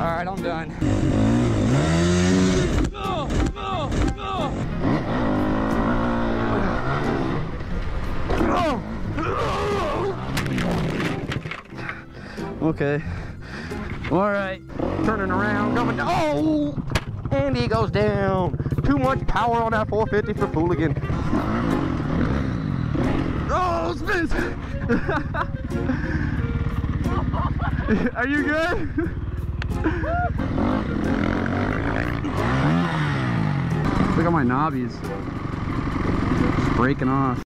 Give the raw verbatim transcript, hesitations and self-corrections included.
right, I'm done. Oh, oh, oh. Okay. All right. Turning around, going down. Oh! And he goes down. Too much power on that four fifty for Fooligan. Oh, spins! Are you good? Look at my knobbies. It's breaking off.